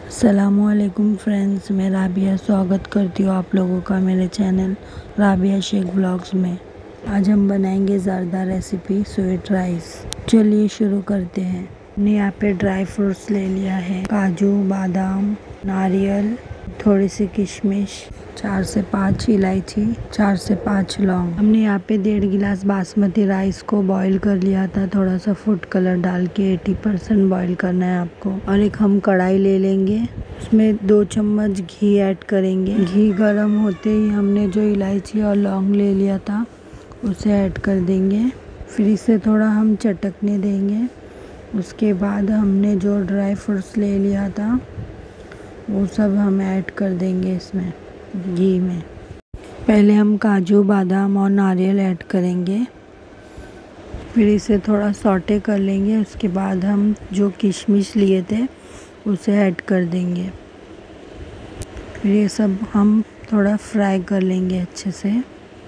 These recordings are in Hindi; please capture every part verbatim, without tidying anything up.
अस्सलामुअलैकुम फ्रेंड्स, मैं राबिया स्वागत करती हूँ आप लोगों का मेरे चैनल राबिया शेख ब्लॉग्स में। आज हम बनाएंगे ज़रदा रेसिपी स्वीट राइस। चलिए शुरू करते हैं। हमने यहाँ पे ड्राई फ्रूट्स ले लिया है, काजू, बादाम, नारियल, थोड़ी सी किशमिश, चार से पाँच इलायची, चार से पाँच लौंग। हमने यहाँ पे डेढ़ गिलास बासमती राइस को बॉईल कर लिया था, थोड़ा सा फूड कलर डाल के। अस्सी परसेंट बॉईल करना है आपको। और एक हम कढ़ाई ले लेंगे, उसमें दो चम्मच घी ऐड करेंगे। घी गर्म होते ही हमने जो इलायची और लौंग ले लिया था उसे ऐड कर देंगे। फिर इसे थोड़ा हम चटकने देंगे। उसके बाद हमने जो ड्राई फ्रूट्स ले लिया था वो सब हम ऐड कर देंगे इसमें घी में। पहले हम काजू, बादाम और नारियल ऐड करेंगे, फिर इसे थोड़ा सौटे कर लेंगे। उसके बाद हम जो किशमिश लिए थे उसे ऐड कर देंगे। फिर ये सब हम थोड़ा फ्राई कर लेंगे अच्छे से।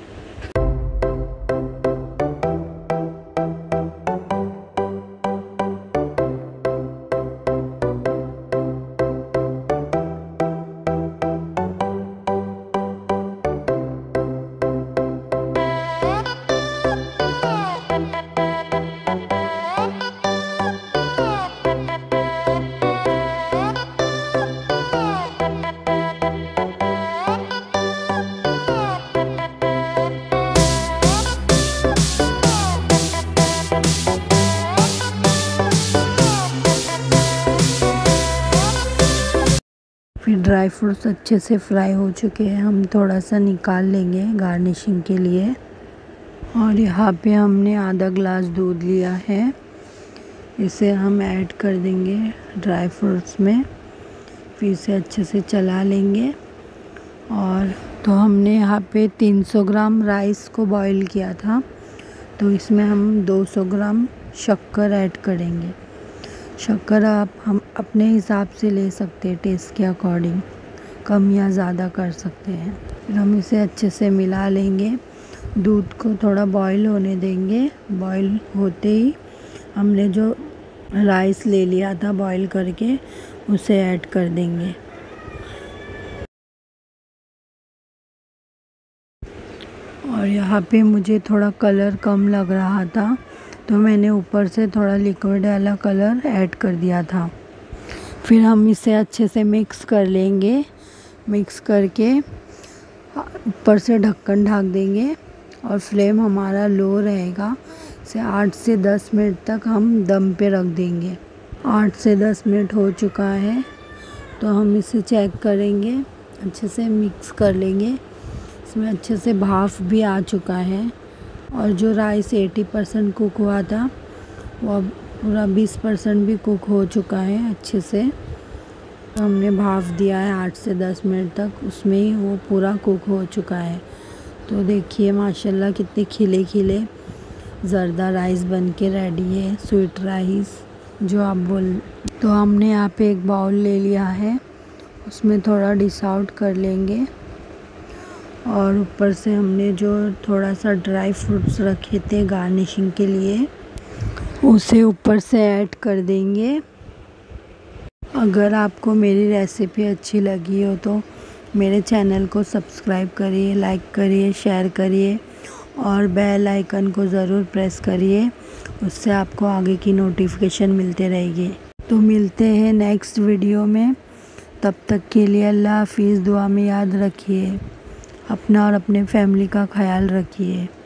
फिर ड्राई फ्रूट्स अच्छे से फ्राई हो चुके हैं, हम थोड़ा सा निकाल लेंगे गार्निशिंग के लिए। और यहाँ पे हमने आधा ग्लास दूध लिया है, इसे हम ऐड कर देंगे ड्राई फ्रूट्स में। फिर इसे अच्छे से चला लेंगे। और तो हमने यहाँ पे तीन सौ ग्राम राइस को बॉईल किया था, तो इसमें हम दो सौ ग्राम शक्कर ऐड करेंगे। शक्कर आप हम अपने हिसाब से ले सकते हैं, टेस्ट के अकॉर्डिंग कम या ज़्यादा कर सकते हैं। फिर हम इसे अच्छे से मिला लेंगे। दूध को थोड़ा बॉईल होने देंगे। बॉईल होते ही हमने जो राइस ले लिया था बॉईल करके उसे ऐड कर देंगे। और यहाँ पे मुझे थोड़ा कलर कम लग रहा था, तो मैंने ऊपर से थोड़ा लिक्विड वाला कलर ऐड कर दिया था। फिर हम इसे अच्छे से मिक्स कर लेंगे। मिक्स करके ऊपर से ढक्कन ढक देंगे और फ्लेम हमारा लो रहेगा। इसे आठ से दस मिनट तक हम दम पे रख देंगे। आठ से दस मिनट हो चुका है, तो हम इसे चेक करेंगे। अच्छे से मिक्स कर लेंगे। इसमें अच्छे से भाप भी आ चुका है। और जो राइस अस्सी परसेंट कुक हुआ था वो अब पूरा बीस परसेंट भी कुक हो चुका है अच्छे से। तो हमने भाप दिया है आठ से दस मिनट तक, उसमें ही वो पूरा कुक हो चुका है। तो देखिए माशाल्लाह कितने खिले खिले ज़रदा राइस बन के रेडी है, स्वीट राइस जो आप बोल। तो हमने यहाँ पे एक बाउल ले लिया है, उसमें थोड़ा डिश आउट कर लेंगे। और ऊपर से हमने जो थोड़ा सा ड्राई फ्रूट्स रखे थे गार्निशिंग के लिए उसे ऊपर से ऐड कर देंगे। अगर आपको मेरी रेसिपी अच्छी लगी हो तो मेरे चैनल को सब्सक्राइब करिए, लाइक करिए, शेयर करिए और बेल आइकन को ज़रूर प्रेस करिए, उससे आपको आगे की नोटिफिकेशन मिलते रहेगी। तो मिलते हैं नेक्स्ट वीडियो में, तब तक के लिए अल्लाह हाफिज़। दुआ में याद रखिए, अपना और अपने फैमिली का ख्याल रखिए।